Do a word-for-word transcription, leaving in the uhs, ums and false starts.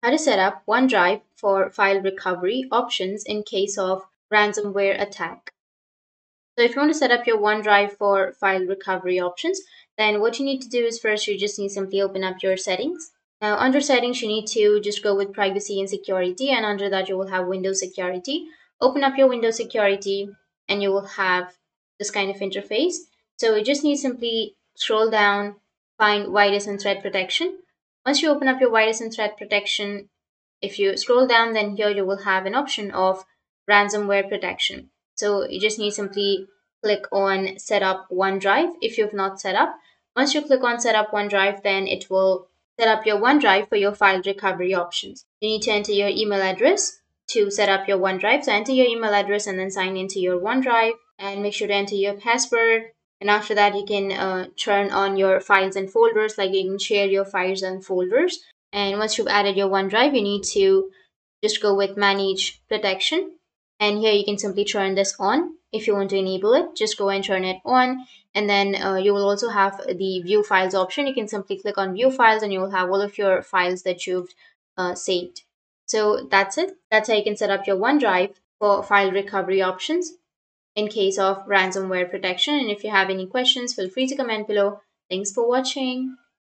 How to set up OneDrive for file recovery options in case of ransomware attack. So if you want to set up your OneDrive for file recovery options, then what you need to do is first you just need to simply open up your settings. Now under settings, you need to just go with privacy and security, and under that you will have Windows security. Open up your Windows security and you will have this kind of interface. So you just need to simply scroll down, find virus and threat protection. Once you open up your virus and threat protection, if you scroll down, then here you will have an option of ransomware protection. So you just need simply click on set up OneDrive if you've not set up. Once you click on set up OneDrive, then it will set up your OneDrive for your file recovery options. You need to enter your email address to set up your OneDrive. So enter your email address and then sign into your OneDrive, and make sure to enter your password. And after that, you can uh, turn on your files and folders, like you can share your files and folders. And once you've added your OneDrive, you need to just go with manage protection. And here you can simply turn this on. If you want to enable it, just go and turn it on. And then uh, you will also have the view files option. You can simply click on view files and you will have all of your files that you've uh, saved. So that's it. That's how you can set up your OneDrive for file recovery options in case of ransomware protection. And if you have any questions, feel free to comment below. Thanks for watching.